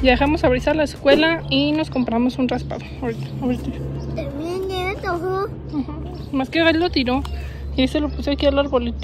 Ya dejamos a Brisa a la escuela y nos compramos un raspado. Ahorita. Más que Gael lo tiró y se lo puse aquí al arbolito.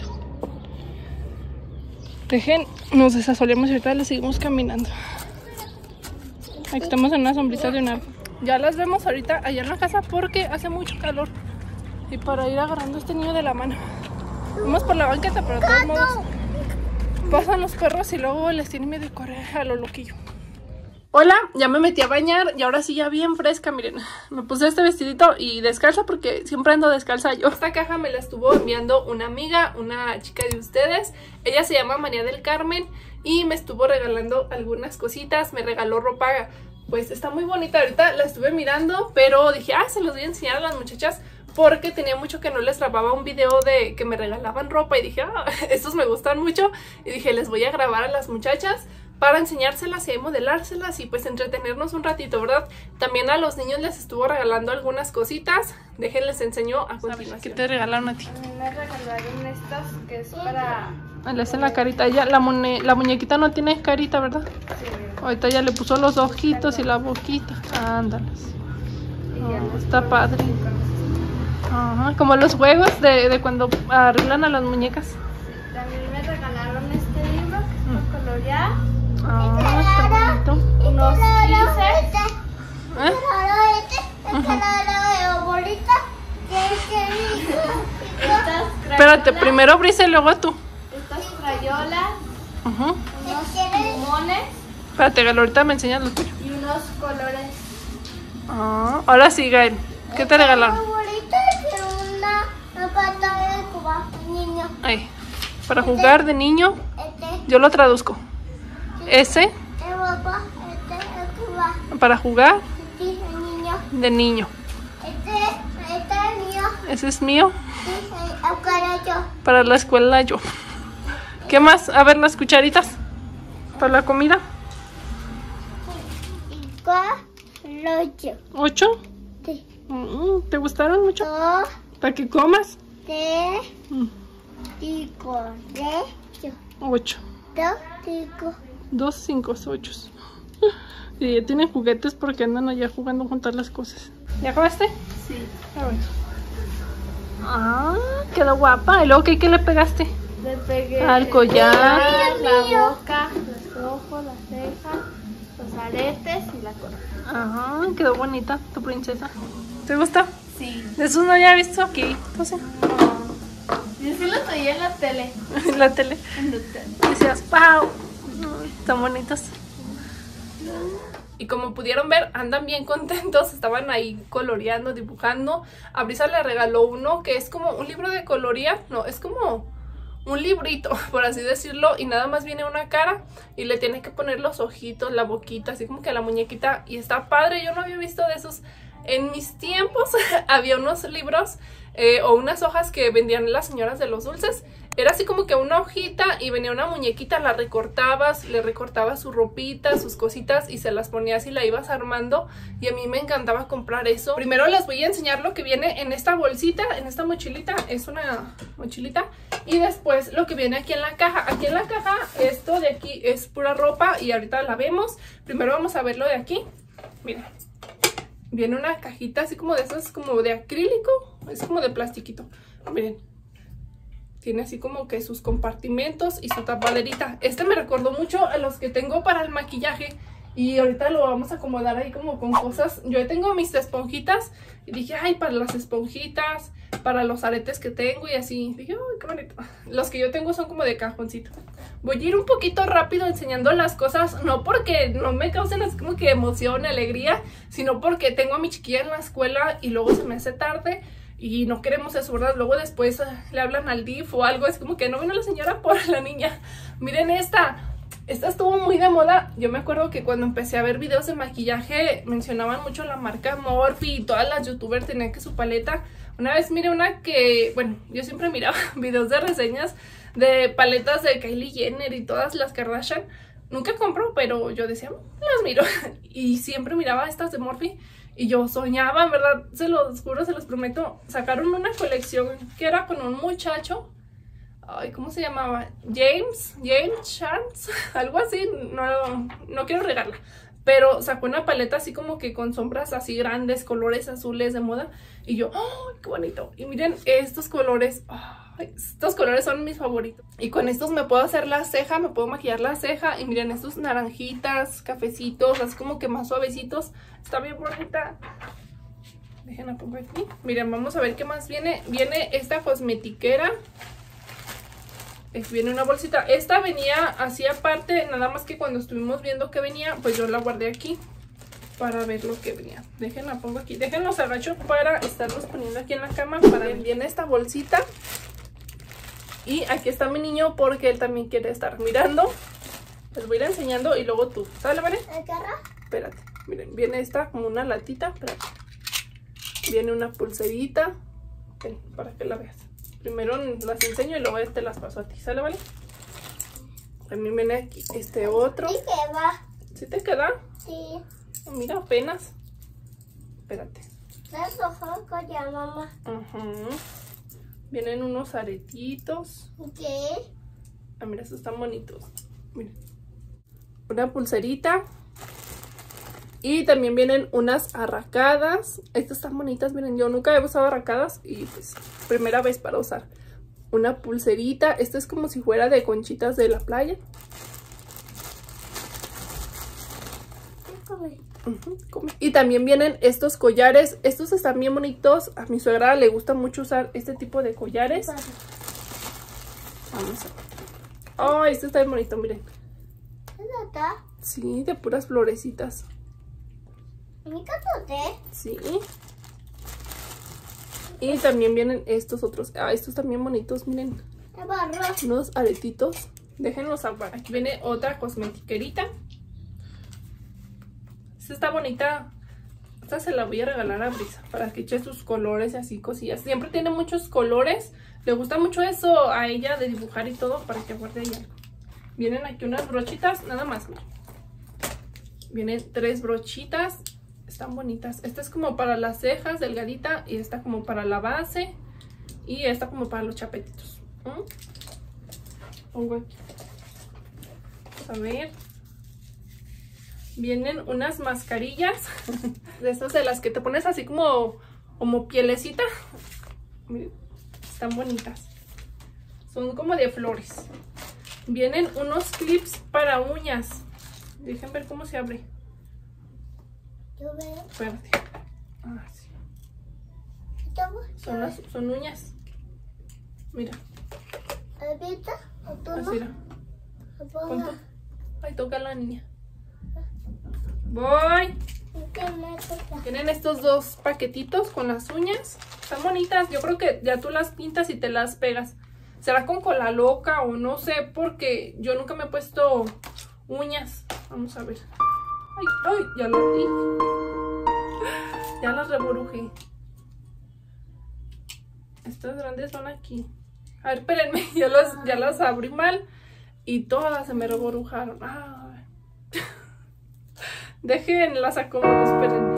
Dejen, nos desasolemos y ahorita le seguimos caminando. Aquí estamos en una sombrita de un árbol. Ya las vemos ahorita allá en la casa porque hace mucho calor. Y para ir agarrando a este niño de la mano. Vamos por la banqueta, pero de todos modos pasan los perros y luego les tiene miedo de correr a lo loquillo. Hola, ya me metí a bañar y ahora sí ya bien fresca, miren. Me puse este vestidito y descalza porque siempre ando descalza yo. Esta caja me la estuvo enviando una amiga, una chica de ustedes. Ella se llama María del Carmen y me estuvo regalando algunas cositas. Me regaló ropa, pues está muy bonita. Ahorita la estuve mirando, pero dije, se los voy a enseñar a las muchachas porque tenía mucho que no les grababa un video de que me regalaban ropa y dije, estos me gustan mucho. Y dije, les voy a grabar a las muchachas para enseñárselas y modelárselas y pues entretenernos un ratito, ¿verdad? También a los niños les estuvo regalando algunas cositas. Déjenles enseño a continuación. ¿Qué te regalaron a ti? A mí me regalaron estas que es para... Le hacen la carita. Ella, la muñequita no tiene carita, ¿verdad? Sí. Ahorita ya le puso los ojitos y la boquita. Ándales. Está padre. Ajá, como los juegos de cuando arreglan a las muñecas. Sí, también me regalaron este libro que es para colorear. Está bonito. Unos lápices. Espérate, primero Brisa y luego tú. Estas crayolas. Unos plumones. Espérate, Gael, ahorita me enseñas los tuyos. Y unos colores. Ahora sí, Gael. ¿Qué te regalaron? Ay, para jugar de niño. Yo lo traduzco. Ese para jugar de niño. Ese es mío. Para la escuela yo. ¿Qué más? A ver, las cucharitas para la comida. 8. Sí. ¿Te gustaron mucho? ¿Para que comas? 8. 2, 5, 8. Y ya tienen juguetes porque andan allá jugando a juntar las cosas. ¿Ya acabaste? Sí. A ver. Quedó guapa. ¿Y luego qué le pegaste? Le pegué al collar, la boca, los ojos, las cejas, los aretes y la corona. Quedó bonita tu princesa. ¿Te gusta? Sí. De esos no había visto aquí. Entonces, Yo sí los veía en la tele. en la tele. En la tele. Decías, wow, están bonitos. Y como pudieron ver, andan bien contentos. Estaban ahí coloreando, dibujando. A Brisa le regaló uno que es como un libro de colorear. No, es como un librito, por así decirlo. Y nada más viene una cara y le tiene que poner los ojitos, la boquita, así como que a la muñequita. Y está padre, yo no había visto de esos. En mis tiempos había unos libros o unas hojas que vendían las señoras de los dulces. Era así como que una hojita y venía una muñequita, la recortabas, le recortabas su ropita, sus cositas y se las ponías y la ibas armando. Y a mí me encantaba comprar eso. Primero les voy a enseñar lo que viene en esta bolsita, en esta mochilita. Es una mochilita. Y después lo que viene aquí en la caja. Aquí en la caja, esto de aquí es pura ropa y ahorita la vemos. Primero vamos a ver lo de aquí. Miren. Viene una cajita así como de esas, como de acrílico. Es como de plastiquito. Miren. Tiene así como que sus compartimentos y su tapaderita. Este me recordó mucho a los que tengo para el maquillaje. Y ahorita lo vamos a acomodar ahí como con cosas. Yo tengo mis esponjitas. Y dije, ay, para las esponjitas, para los aretes que tengo y así. Dije, ay, qué bonito. Los que yo tengo son como de cajoncito. Voy a ir un poquito rápido enseñando las cosas. No porque no me causen así como que emoción, alegría. Sino porque tengo a mi chiquilla en la escuela y luego se me hace tarde. Y no queremos eso, ¿verdad? Luego después le hablan al DIF o algo. Es como que no vino la señora por la niña. Miren esta. Esta estuvo muy de moda. Yo me acuerdo que cuando empecé a ver videos de maquillaje mencionaban mucho la marca Morphe y todas las youtubers tenían que su paleta. Una vez miré una que, bueno, yo siempre miraba videos de reseñas de paletas de Kylie Jenner y todas las Kardashian. Nunca compro, pero yo decía, las miro. Y siempre miraba estas de Morphe. Y yo soñaba, en verdad, se los juro, se los prometo. Sacaron una colección que era con un muchacho. Ay, ¿cómo se llamaba? James Charles, algo así. No quiero regarla. pero sacó una paleta así como que con sombras así grandes, colores azules de moda. Y yo, ¡ay, qué bonito! Y miren estos colores, ¡ay! Estos colores son mis favoritos. Y con estos me puedo hacer la ceja, me puedo maquillar la ceja. Y miren estos naranjitas, cafecitos, así como que más suavecitos. Está bien bonita. Déjenla pongo aquí. Miren, vamos a ver qué más viene. Viene esta cosmetiquera. Viene una bolsita. Esta venía así aparte, nada más que cuando estuvimos viendo que venía, pues yo la guardé aquí para ver lo que venía. Déjenla pongo aquí. Déjenlos agacho para estarlos poniendo aquí en la cama. Para ver. Viene esta bolsita. Y aquí está mi niño porque él también quiere estar mirando. Les voy a ir enseñando y luego tú. ¿Sale, vale? Espérate. Miren, viene esta como una latita. Espérate. Viene una pulserita. Ven, para que la veas. Primero las enseño y luego te las paso a ti. ¿Sale, vale? También viene aquí este otro. Sí queda. ¿Sí te queda? Sí. Oh, mira, apenas. Espérate. Ya, mamá. Vienen unos aretitos. ¿Qué? Ah, mira, estos están bonitos. Miren. Una pulserita. Y también vienen unas arracadas. Estas están bonitas, miren, yo nunca he usado arracadas y pues primera vez para usar. Una pulserita, esta es como si fuera de conchitas de la playa. Y también vienen estos collares, estos están bien bonitos. A mi suegra le gusta mucho usar este tipo de collares. Vamos a ver. Oh, este está bien bonito, miren. Sí, de puras florecitas. Sí. Y también vienen estos otros. Ah, estos también bonitos, miren. Unos aretitos. Déjenlos apagar. Aquí viene otra cosmetiquerita. Esta está bonita. Esta se la voy a regalar a Brisa para que eche sus colores y así cosillas. Siempre tiene muchos colores. Le gusta mucho eso a ella de dibujar y todo para que guarde ahí algo. Vienen aquí unas brochitas, nada más. Miren. Vienen 3 brochitas. Están bonitas. Esta es como para las cejas, delgadita. Y esta como para la base. Y esta como para los chapetitos. Pongo aquí. Vamos a ver. Vienen unas mascarillas. De estas de las que te pones así como pielecita. Miren, están bonitas. Son como de flores. Vienen unos clips para uñas. Dejen ver cómo se abre. Yo veo. Espérate. Ah, sí. Son uñas. Mira. ¿Ahorita? Así era. Ay, toca la niña. Voy. Tienen estos 2 paquetitos con las uñas. Están bonitas. Yo creo que ya tú las pintas y te las pegas. ¿Será con cola loca o no sé? Porque yo nunca me he puesto uñas. Vamos a ver. Ay, ay, ya las di. Ya las reborujé. Estas grandes van aquí. A ver, espérenme. Ya las abrí mal. Y todas se me reborujaron. Ay. Déjenlas acomodo, espérenme.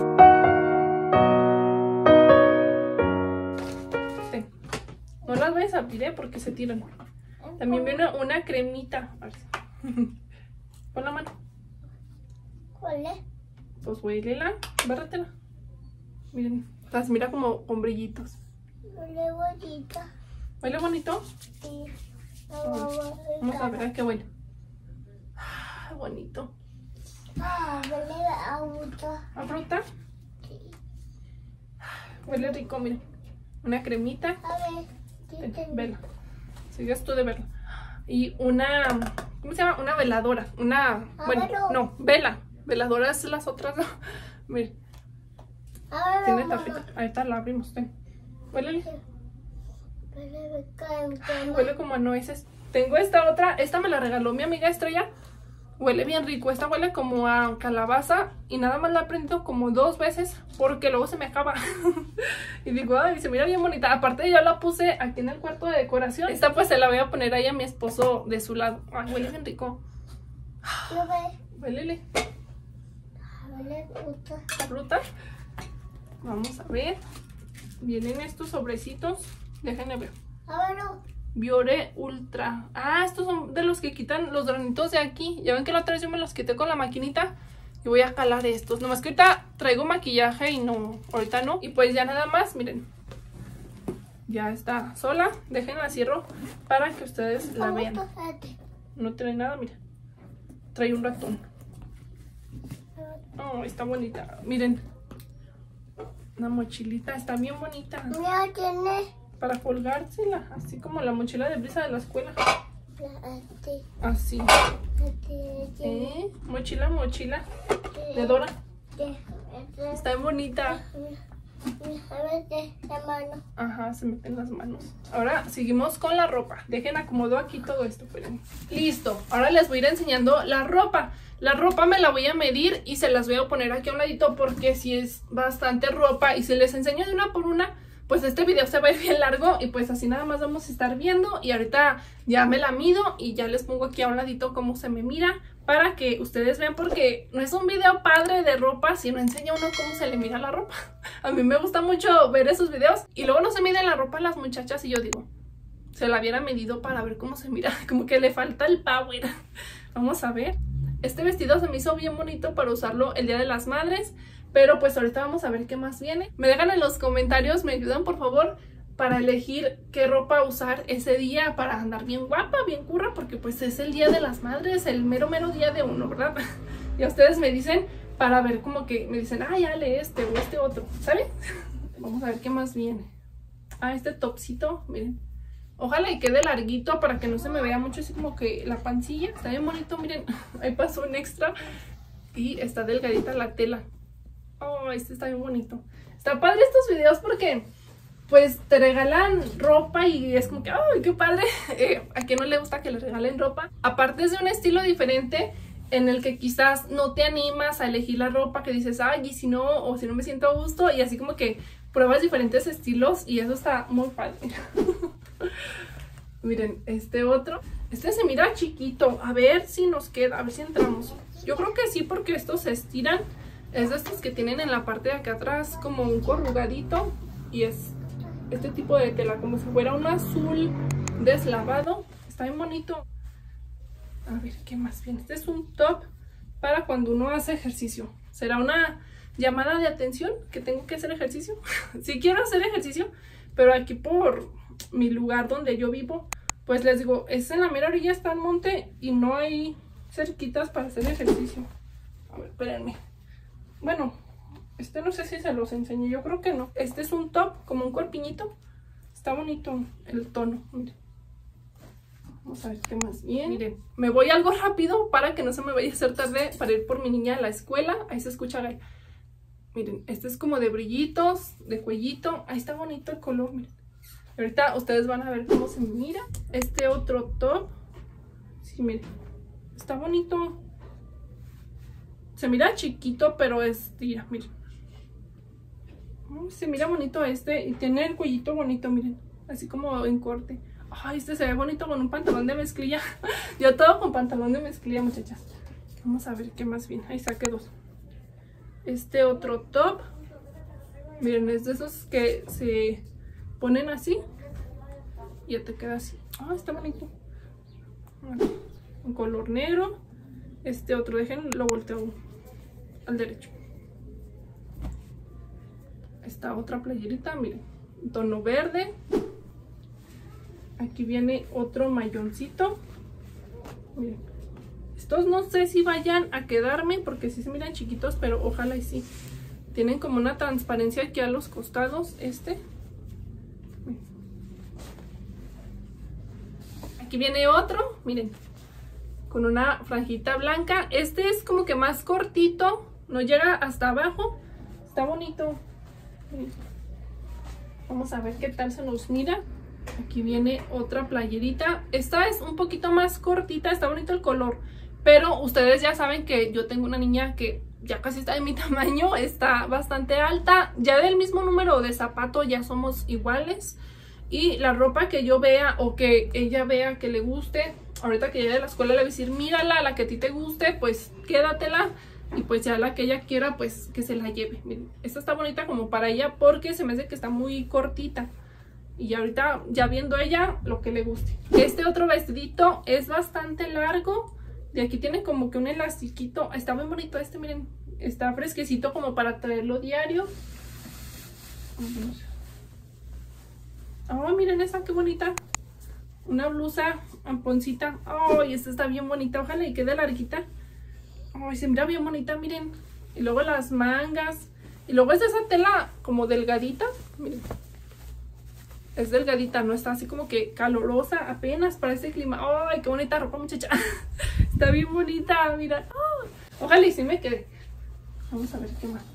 Sí. No las vayas a abrir, porque se tiran. También viene una cremita. A ver. Pon la mano. ¿Cuál es? Pues huélela, bárratela. Miren, las mira como con brillitos. Huele bonita. ¿Huele bonito? Sí. Vamos a ver, qué huele. Ah, bonito. Huele a fruta. ¿A fruta? Sí. Huele rico, miren. Una cremita. A ver. Vela. Sigues tú de verla. Y una, ¿cómo se llama? Una veladora. Una, bueno, no, vela. Veladoras las otras, no. Miren. Tiene tapita. Ahí está, la abrimos. Huele. Huele como a nueces. Tengo esta otra. Esta me la regaló mi amiga Estrella. Huele bien rico. Esta huele como a calabaza. Y nada más la he prendido como 2 veces. Porque luego se me acaba. Y digo, ay, se mira bien bonita. Aparte yo la puse aquí en el cuarto de decoración. Esta pues se la voy a poner ahí a mi esposo de su lado. Ay, huele bien rico. Huélele. Huele fruta. ¿Fruta? Vamos a ver. Vienen estos sobrecitos. Déjenme ver. A ver. Biore Ultra. Ah, estos son de los que quitan los granitos de aquí. Ya ven que la otra vez yo me los quité con la maquinita. Y voy a calar estos. Nomás que ahorita traigo maquillaje y no, ahorita no. Y pues ya nada más, miren. Ya está sola. Déjenla cierro para que ustedes la vean. No trae nada, mira. Trae un ratón. Oh, está bonita. Miren. Una mochilita. Está bien bonita. Mira, tiene. Para colgársela. Así como la mochila de Brisa de la escuela. Así. Mochila, mochila. De Dora. Está bien bonita. Ajá, se meten las manos. Ahora seguimos con la ropa. Dejen acomodo aquí todo esto, esperen. Listo, ahora les voy a ir enseñando la ropa. La ropa me la voy a medir y se las voy a poner aquí a un ladito porque si es bastante ropa y si les enseño de una por una, pues este video se va a ir bien largo y pues así nada más vamos a estar viendo. Y ahorita ya me la mido y ya les pongo aquí a un ladito cómo se me mira para que ustedes vean, porque no es un video padre de ropa si no enseña uno cómo se le mira la ropa. A mí me gusta mucho ver esos videos y luego no se mide la ropa a las muchachas y yo digo, se la hubiera medido para ver cómo se mira, como que le falta el power. Vamos a ver. Este vestido se me hizo bien bonito para usarlo el Día de las Madres, pero pues ahorita vamos a ver qué más viene. Me dejan en los comentarios, me ayudan por favor para elegir qué ropa usar ese día para andar bien guapa, bien curra, porque pues es el Día de las Madres, el mero día de uno, ¿verdad? Y ustedes me dicen para ver como que me dicen, ah, ya le este o este otro, ¿sale? Vamos a ver qué más viene. Ah, este topcito, miren. Ojalá y quede larguito para que no se me vea mucho así como que la pancilla. Está bien bonito, miren. Ahí pasó un extra. Y está delgadita la tela. Oh, este está bien bonito. Está padre estos videos porque pues te regalan ropa y es como que ¡ay, qué padre! ¿A quién no le gusta que le regalen ropa? Aparte es de un estilo diferente en el que quizás no te animas a elegir la ropa, que dices, ay, y si no, o si no me siento a gusto, y así como que pruebas diferentes estilos y eso está muy padre. Miren, este otro. Este se mira chiquito. A ver si nos queda, a ver si entramos. Yo creo que sí, porque estos se estiran. Es de estos que tienen en la parte de acá atrás como un corrugadito. Y es este tipo de tela, como si fuera un azul deslavado. Está bien bonito. A ver, ¿qué más viene? Este es un top para cuando uno hace ejercicio. Será una llamada de atención que tengo que hacer ejercicio. Sí quiero hacer ejercicio, pero aquí por mi lugar donde yo vivo, pues les digo, es en la mera orilla, está el monte y no hay cerquitas para hacer ejercicio. A ver, espérenme. Bueno, este no sé si se los enseñé, yo creo que no. Este es un top, como un corpiñito. Está bonito el tono, miren. Vamos a ver qué más bien. Miren, me voy algo rápido para que no se me vaya a hacer tarde para ir por mi niña a la escuela. Ahí se escucha. Miren, este es como de brillitos, de cuellito. Ahí está bonito el color, miren. Ahorita ustedes van a ver cómo se mira. Este otro top. Sí, miren. Está bonito. Se mira chiquito, pero es tira, miren. Se mira bonito este. Y tiene el cuellito bonito, miren. Así como en corte. Ay, este se ve bonito con un pantalón de mezclilla. Yo todo con pantalón de mezclilla, muchachas. Vamos a ver qué más viene. Ahí saqué dos. Este otro top. Miren, es de esos que se ponen así y ya te queda así. Ah, está bonito. Un color negro. Este otro, dejen, lo volteo al derecho. Esta otra playerita, miren, tono verde. Aquí viene otro mayoncito. Miren, estos no sé si vayan a quedarme porque sí se miran chiquitos, pero ojalá y sí. Tienen como una transparencia aquí a los costados. Aquí viene otro, miren, con una franjita blanca. Este es como que más cortito, no llega hasta abajo. Está bonito. Miren. Vamos a ver qué tal se nos mira. Aquí viene otra playerita. Esta es un poquito más cortita, está bonito el color. Pero ustedes ya saben que yo tengo una niña que ya casi está de mi tamaño, está bastante alta. Ya del mismo número de zapato ya somos iguales. Y la ropa que yo vea o que ella vea que le guste, ahorita que llegue de la escuela le voy a decir, mírala, la que a ti te guste, pues quédatela. Y pues ya la que ella quiera, pues que se la lleve. Miren, esta está bonita como para ella porque se me hace que está muy cortita. Y ahorita ya viendo ella lo que le guste. Este otro vestidito es bastante largo. De aquí tiene como que un elastiquito. Está muy bonito este, miren. Está fresquecito como para traerlo diario. Oh, miren esa, qué bonita. Una blusa amponcita. Oh, y esta está bien bonita. Ojalá y quede larguita. Oh, se mira bien bonita, miren. Y luego las mangas. Y luego es de esa tela como delgadita. Miren. Es delgadita, no está así como que calorosa apenas para este clima. ¡Ay, qué bonita ropa, muchacha! Está bien bonita, mira. Oh, ojalá y sí me quede. Vamos a ver qué más.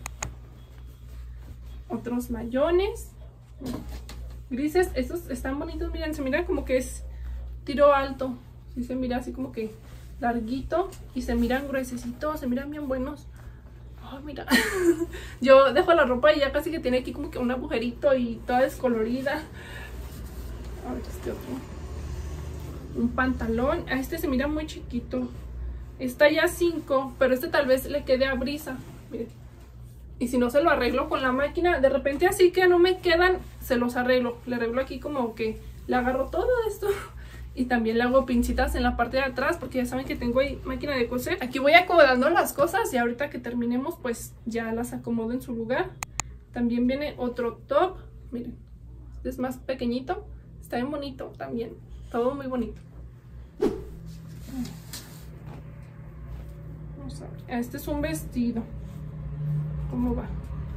Otros mayones. Grises, estos están bonitos, miren, se mira como que es tiro alto. Sí se mira así como que larguito. Y se miran gruesecitos, se miran bien buenos. Oh, mira. Yo dejo la ropa y ya casi que tiene aquí como que un agujerito y toda descolorida. A ver este otro. Un pantalón. A este se mira muy chiquito. Está ya 5, pero este tal vez le quede a Brisa. Miren. Y si no se lo arreglo con la máquina, de repente así que no me quedan, se los arreglo. Le arreglo aquí como que le agarro todo esto. Y también le hago pincitas en la parte de atrás, porque ya saben que tengo ahí máquina de coser. Aquí voy acomodando las cosas y ahorita que terminemos pues ya las acomodo en su lugar. También viene otro top. Miren, este es más pequeñito. Está bien bonito también. Todo muy bonito. Vamos a ver. Este es un vestido. ¿Cómo va?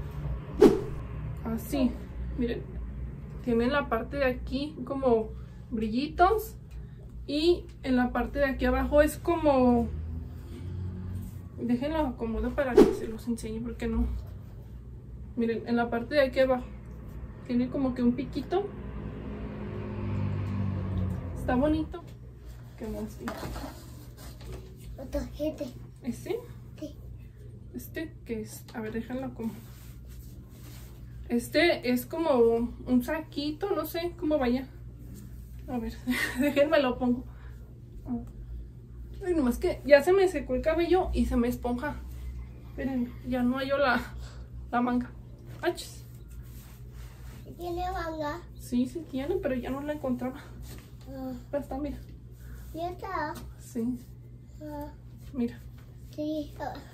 Así. Miren. Tiene en la parte de aquí como brillitos. Y en la parte de aquí abajo es como... Déjenlo acomodo para que se los enseñe porque no... Miren, en la parte de aquí abajo tiene como que un piquito. Está bonito. ¿Qué más? ¿Este? Sí. ¿Este qué es? A ver, déjenlo como... Este es como un saquito, no sé cómo vaya. A ver, déjenme lo pongo. Ay, nomás que ya se me secó el cabello y se me esponja. Miren, ya no hallo la manga. ¡Achis! ¿Tiene manga? Sí, sí tiene, pero ya no la encontraba. Ahí está, mira. ¿Ya está? Sí, mira. Sí.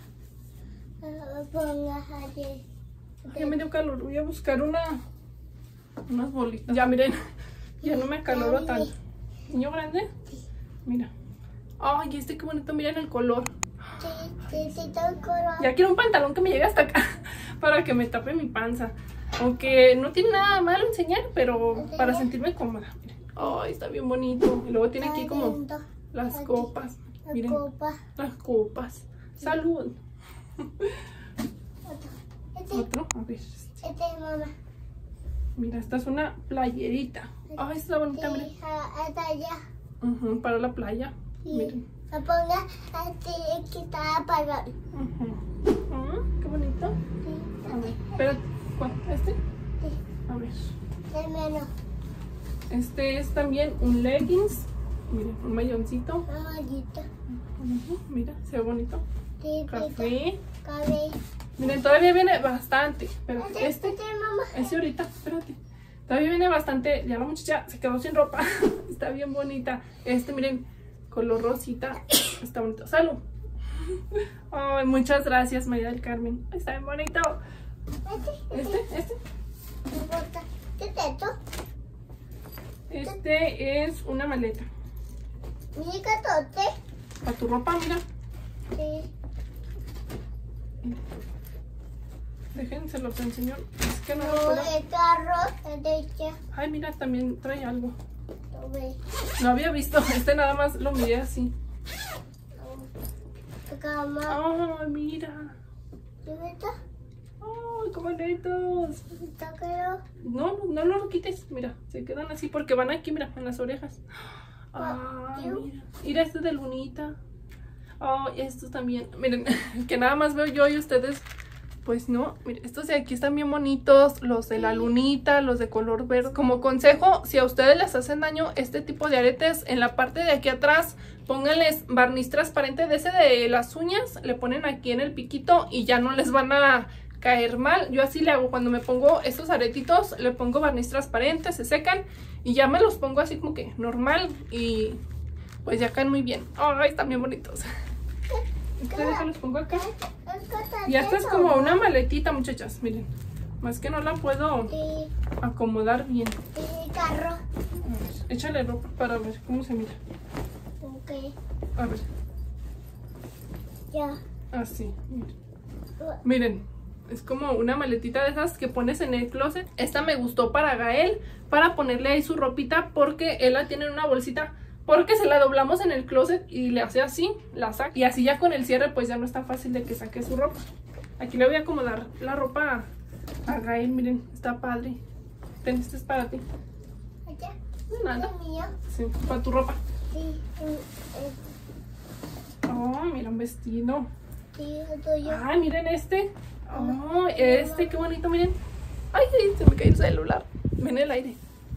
Pongas allí. Ya me dio calor, voy a buscar unas bolitas. Ya, miren, ya no me acaloro tanto. ¿Niño grande? Mira. Ay, este qué bonito, miren el color. Sí, todo el color. Ya quiero un pantalón que me llegue hasta acá para que me tape mi panza. Aunque no tiene nada malo enseñar, pero para sentirme cómoda. Miren. Ay, está bien bonito. Y luego tiene aquí como las copas. Miren, las copas. Salud. Otro, a ver. Este es mamá. Mira, esta es una playerita. Ay, está bonita, miren. Esta allá. Para la playa. Sí. Miren. La ponga así que está apagado. Qué bonito. Sí. A ver, espérate. ¿Cuál? ¿Este? Sí. A ver. De menos. Este es también un leggings. Miren, un mayoncito. Amarillito. Mira, se ve bonito. Sí, Café. cabello. Miren, todavía viene bastante. Pero Este mamá. ese ahorita, espérate. Todavía viene bastante. Ya la muchacha se quedó sin ropa. Está bien bonita. Este, miren, color rosita. Está bonito. ¡Salud! Ay, muchas gracias, María del Carmen. Está bien bonito. Este. ¿Qué es esto? Este es una maleta. Mi catote. Para tu ropa, mira. Sí. Déjense los enseño. Es que no lo No, puedo. el carro, el de ella. Ay, mira, también trae algo. Lo ve. No había visto. Este nada más lo miré así. La cama. Ay, mira. ¿Qué está? Ay, qué bonitos. ¿Está claro? No lo quites. Mira, se quedan así porque van aquí, mira, en las orejas. Ay, mira. Mira, este de lunita. Ay, estos también. Miren, que nada más veo yo y ustedes, pues no. Miren, estos de aquí están bien bonitos. Los de la lunita, los de color verde. Como consejo, si a ustedes les hacen daño este tipo de aretes, en la parte de aquí atrás, pónganles barniz transparente de ese de las uñas. Le ponen aquí en el piquito y ya no les van a caer mal. Yo así le hago cuando me pongo estos aretitos, le pongo barniz transparente, se secan y ya me los pongo así como que normal y pues ya caen muy bien. Ay, están bien bonitos. Los pongo acá. Y esta es como una maletita, muchachas, miren. Más que no la puedo acomodar bien. Carro. A ver, échale ropa para ver cómo se mira. Ok. A ver. Ya. Así, miren. Miren, es como una maletita de esas que pones en el closet. Esta me gustó para Gael, para ponerle ahí su ropita, porque él la tiene en una bolsita. Porque se la doblamos en el closet y le hace así, la saca. Y así ya con el cierre pues ya no es tan fácil de que saque su ropa. Aquí le voy a acomodar la ropa a Gael, miren, está padre. Ten, este es para ti. ¿Allá? No, nada. ¿Es mío? Sí, para tu ropa. Sí. Oh, mira un vestido. Sí, es tuyo. Ay, miren este. Oh, este, qué bonito, miren. Ay, se me cayó el celular. Ven el aire.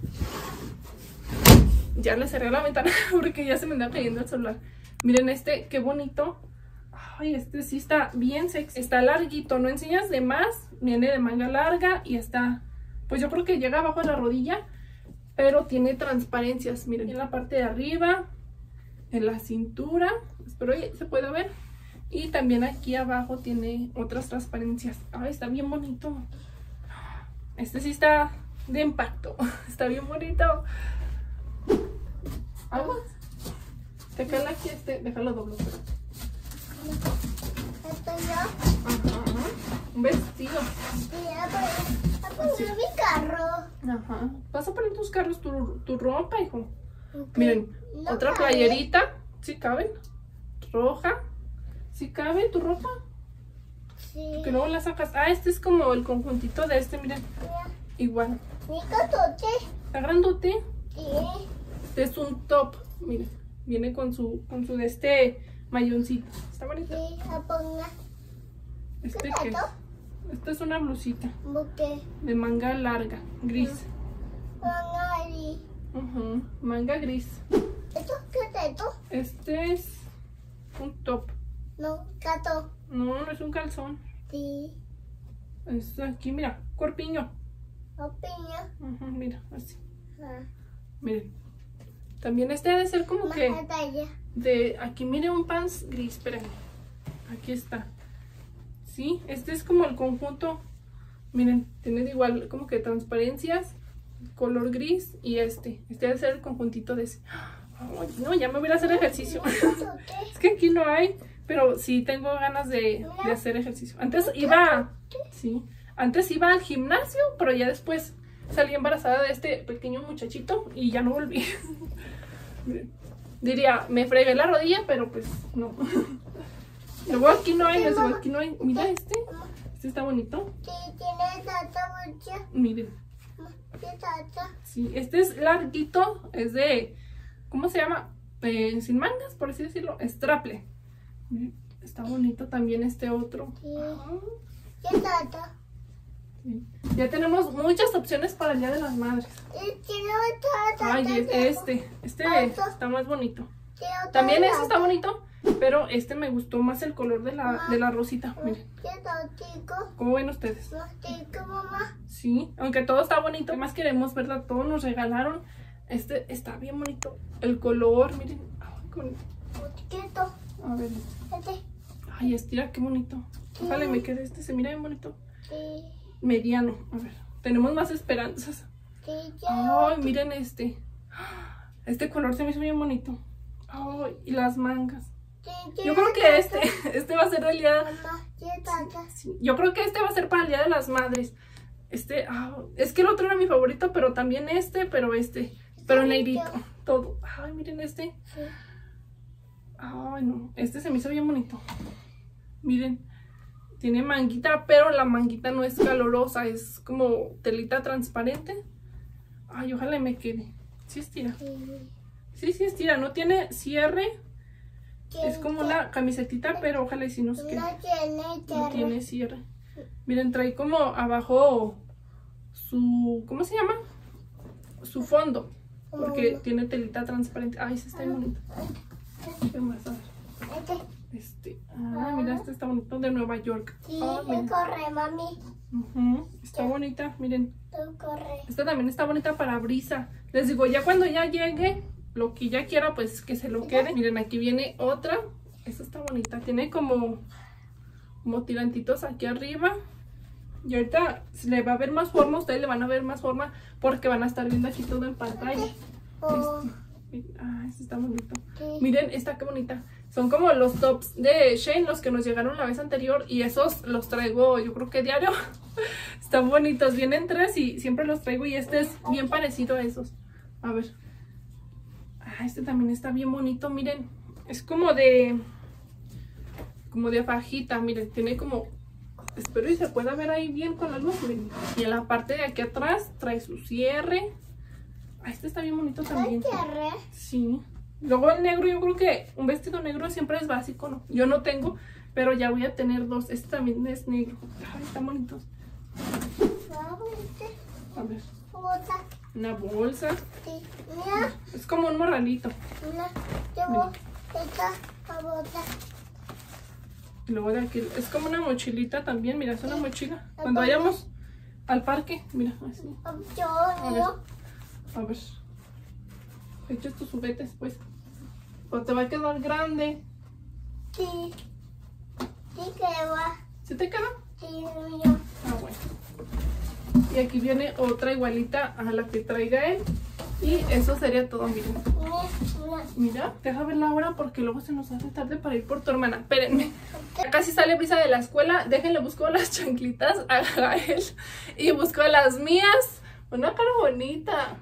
Ya le cerré la ventana porque ya se me anda cayendo el celular. Miren este, qué bonito. Ay, este sí está bien sexy. Está larguito, no enseñas de más. Viene de manga larga y está, pues yo creo que llega abajo de la rodilla, pero tiene transparencias. Miren, en la parte de arriba, en la cintura, espero que se pueda ver. Y también aquí abajo tiene otras transparencias. Ay, está bien bonito. Este sí está de impacto. Está bien bonito. Aguas. Te cala aquí este, déjalo doble. ¿Esto yo? Ajá. Un vestido. Sí, a poner mi carro. Ajá. Vas a poner tus carros, tu ropa, hijo. Ok. Miren, No otra cabe. playerita. ¿Sí caben? Roja. ¿Sí cabe tu ropa? Sí. Que luego la sacas. Ah, este es como el conjuntito de este, miren. Mira, Igual. mi cotote. Está grandote. Sí. Este es un top. Miren. Viene con su de este mayoncito. Está bonito. Sí, a poner. ¿Este ¿Qué qué es? es esto? Esta es una blusita Buque. de manga larga, gris. Mangari. Ujú, manga gris. ¿Esto qué es esto? Este es un top. No, gato. No, no es un calzón. Sí. Es aquí, mira, corpiño. Opiño. Ujú, mira, así. Ah. Miren. También este debe ser como Más que batalla. de aquí, mire un pants gris, espérenme. Aquí está. Sí, este es como el conjunto. Miren, tiene igual como que transparencias, color gris y este debe ser el conjuntito de ese. Ay, no, ya me voy a hacer ejercicio. Es que aquí no hay, pero sí tengo ganas de hacer ejercicio. Antes iba al gimnasio, pero ya después salí embarazada de este pequeño muchachito y ya no volví. Miren, diría, me fregué la rodilla, pero pues no. Luego aquí no hay, aquí no hay. Mira este está bonito. Sí, tiene tata mucha. Miren, ¿Qué tata? sí, este es larguito, es de, ¿cómo se llama? Sin mangas, por así decirlo, straple. Miren, está bonito también este otro. Sí. Ajá, ¿Qué tata? sí. Ya tenemos muchas opciones para el Día de las Madres. Y tiene otra tata. Ay, este está más bonito. Tiene otra También este tata. está bonito, pero este me gustó más el color de la rosita. Miren, ¿Qué tatico? ¿cómo ven ustedes? Tatico, mamá. Sí, aunque todo está bonito. ¿Qué más queremos, verdad? Todo nos regalaron. Este está bien bonito. El color, miren. Ay, Quieto. a ver. Este. Ay, estira, qué bonito. Ojalá me quede este. Se mira bien bonito. Sí. Mediano. A ver. Tenemos más esperanzas. Sí, Ay, miren este. Este color se me hizo bien bonito. Ay, y las mangas. Yo creo que este va a ser el día. Mamá, ¿qué tata? Sí, yo creo que este va a ser para el Día de las Madres. Es que el otro era mi favorito, pero también pero negrito, todo. Ay, miren este. Sí. Ay, no, este se me hizo bien bonito. Miren, tiene manguita, pero la manguita no es calorosa, es como telita transparente. Ay, ojalá me quede. Sí estira. Sí estira, no tiene cierre. Es como una camisetita, pero ojalá y si nos quede. No tiene cierre. Miren, trae como abajo ¿cómo se llama? Su fondo. Porque tiene telita transparente. Ay, ese está bien bonito. ¿Qué más? A ver. Mira, este está bonito, de Nueva York. Sí, Ay, miren. corre, mami. Está bonita, miren. Tú corre. Esta también está bonita para brisa. Les digo, ya cuando ya llegue, lo que ya quiera, pues que se lo quede. Miren, aquí viene otra. Esta está bonita. Tiene como tirantitos aquí arriba. Y ahorita le va a ver más forma. Ustedes le van a ver más forma porque van a estar viendo aquí todo en pantalla. Este está bonito. Miren, esta qué bonita. Son como los tops de Shein, los que nos llegaron la vez anterior. Y esos los traigo yo creo que diario. Están bonitos. Vienen 3 y siempre los traigo. Y este es bien parecido a esos. A ver. Este también está bien bonito. Miren. Es como de fajita. Miren, tiene como... Espero y se pueda ver ahí bien con la luz. Miren. Y en la parte de aquí atrás trae su cierre. Este está bien bonito también. ¿Cierre? Sí. Luego el negro, yo creo que un vestido negro siempre es básico, ¿no? Yo no tengo, pero ya voy a tener 2. Este también es negro. Ay, están bonitos. A ver. Una bolsa. Sí. Mira. Es como un morralito. Mira. Llevo esta bolsa. Y luego de aquí es como una mochilita también. Mira, es una mochila. Cuando vayamos al parque, mira, así. A ver. Echa estos juguetes, pues. O te va a quedar grande. Sí. Sí queda. ¿Sí te queda? Sí, mira. Ah, bueno. Y aquí viene otra igualita a la que traiga él. Y eso sería todo, miren. Mira, deja ver la hora porque luego se nos hace tarde para ir por tu hermana. Espérenme. Ya casi sale Brisa de la escuela. Déjenle, busco las chanclitas a Gael. Y busco las mías. Una cara bonita.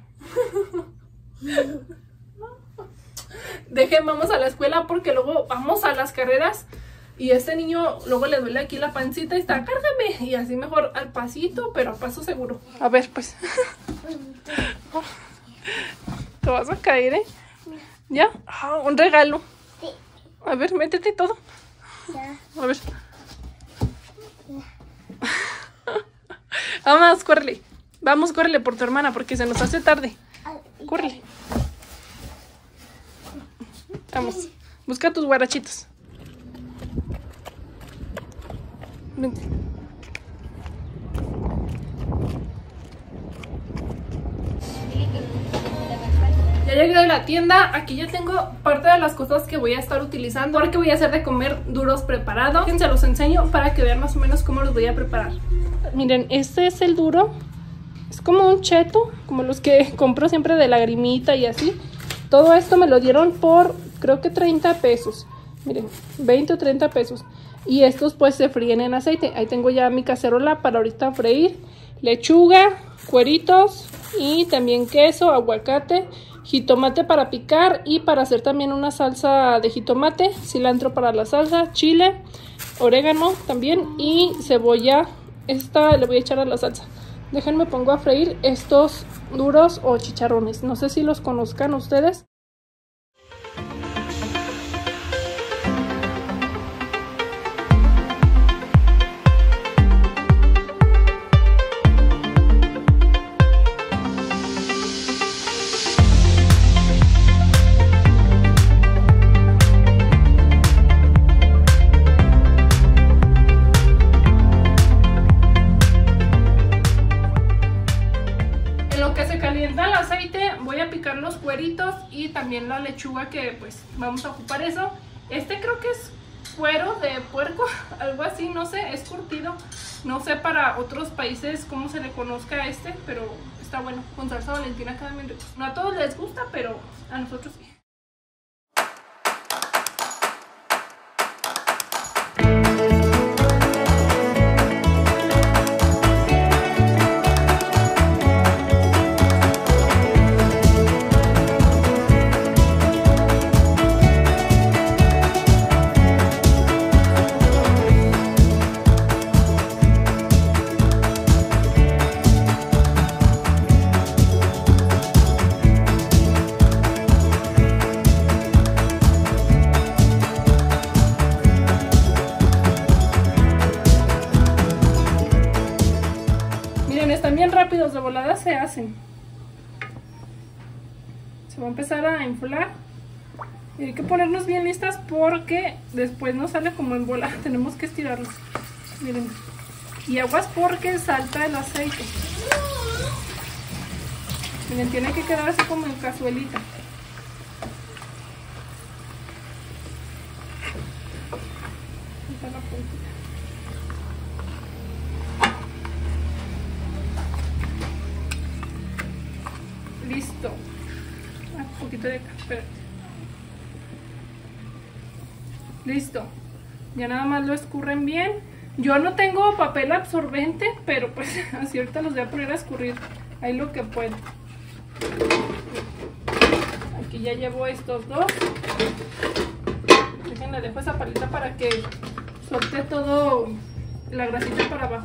Dejen, vamos a la escuela porque luego vamos a las carreras. Y este niño luego le duele aquí la pancita y está, cárgame. Y así mejor al pasito, pero a paso seguro. A ver, pues. Te vas a caer, ¿eh? ¿Ya? Un regalo. Sí. A ver, métete todo. Ya. A ver. Vamos, córrele. Vamos, córrele por tu hermana porque se nos hace tarde. Córrele. Vamos. Busca tus guarachitos. Vente. Ya llegué de la tienda. Aquí ya tengo parte de las cosas que voy a estar utilizando porque voy a hacer de comer duros preparados. Se los enseño para que vean más o menos cómo los voy a preparar. Miren, este es el duro. Es como un cheto, como los que compro siempre de Lagrimita y así. Todo esto me lo dieron por, creo que 30 pesos. Miren, 20 o 30 pesos. Y estos pues se fríen en aceite. Ahí tengo ya mi cacerola para ahorita freír. Lechuga, cueritos y también queso, aguacate, jitomate para picar y para hacer también una salsa de jitomate, cilantro para la salsa, chile, orégano también y cebolla. Esta le voy a echar a la salsa. Déjenme pongo a freír estos duros o chicharrones. No sé si los conozcan ustedes. Los cueritos y también la lechuga que pues vamos a ocupar eso. Este creo que es cuero de puerco, algo así, no sé, es curtido. No sé para otros países cómo se le conozca este, pero está bueno. Con salsa Valentina queda bien rico. No a todos les gusta, pero a nosotros sí. Están bien rápidos, de volada se hacen. Se va a empezar a inflar. Y hay que ponernos bien listas porque después no sale como en bola. Tenemos que estirarlos. Miren. Y aguas porque salta el aceite. Miren, tiene que quedar así como en cazuelita. Listo. Un poquito de acá, espérate. Listo. Ya nada más lo escurren bien. Yo no tengo papel absorbente, pero pues así ahorita los voy a poner a escurrir ahí lo que puedo. Aquí ya llevo estos dos. Déjenle, dejo esa palita para que suelte todo la grasita para abajo.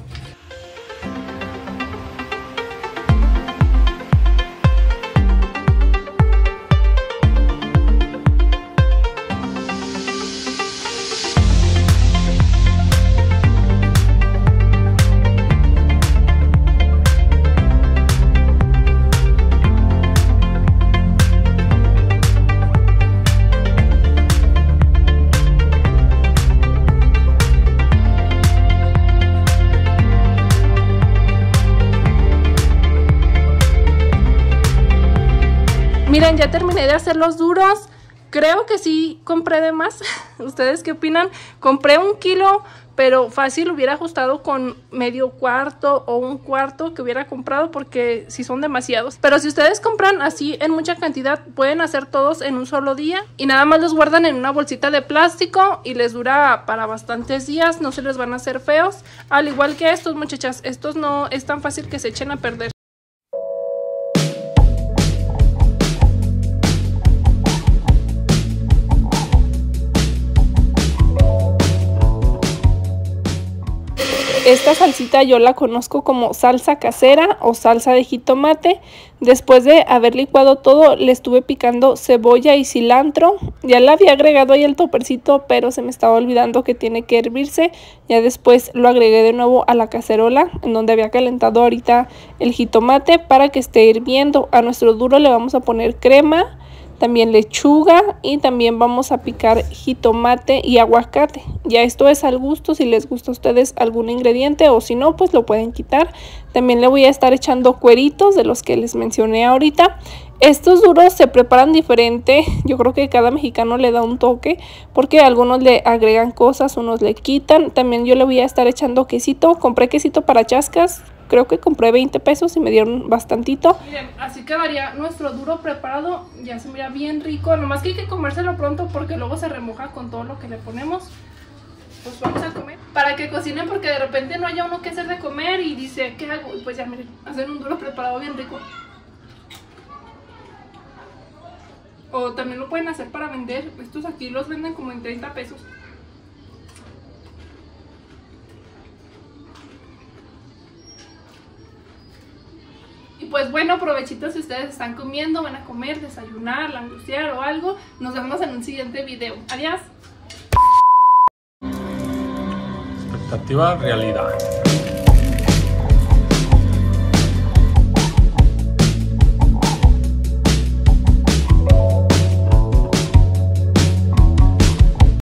Miren, ya terminé de hacer los duros. Creo que sí compré de más. ¿Ustedes qué opinan? Compré 1 kilo, pero fácil hubiera ajustado con medio cuarto o 1/4 que hubiera comprado, porque sí son demasiados. Pero si ustedes compran así en mucha cantidad, pueden hacer todos en un solo día. Y nada más los guardan en una bolsita de plástico y les dura para bastantes días. No se les van a hacer feos. Al igual que estos, muchachas. Estos no es tan fácil que se echen a perder. Esta salsita yo la conozco como salsa casera o salsa de jitomate. Después de haber licuado todo, le estuve picando cebolla y cilantro. Ya le había agregado ahí el topercito, pero se me estaba olvidando que tiene que hervirse. Ya después lo agregué de nuevo a la cacerola, en donde había calentado ahorita el jitomate para que esté hirviendo. A nuestro duro le vamos a poner crema, también lechuga, y también vamos a picar jitomate y aguacate. Ya esto es al gusto, si les gusta a ustedes algún ingrediente, o si no, pues lo pueden quitar. También le voy a estar echando cueritos de los que les mencioné ahorita. Estos duros se preparan diferente. Yo creo que cada mexicano le da un toque, porque algunos le agregan cosas, unos le quitan. También yo le voy a estar echando quesito. Compré quesito para chascas. Creo que compré 20 pesos y me dieron bastantito. Miren, así quedaría nuestro duro preparado. Ya se mira bien rico. Nomás que hay que comérselo pronto, porque luego se remoja con todo lo que le ponemos. Pues vamos a comer. Para que cocinen, porque de repente no haya uno que hacer de comer y dice, ¿qué hago? Y pues ya miren, hacen un duro preparado bien rico. O también lo pueden hacer para vender. Estos aquí los venden como en 30 pesos. Pues bueno, provechito si ustedes están comiendo, van a comer, desayunar, langustear o algo. Nos vemos en un siguiente video. Adiós. Expectativa, realidad.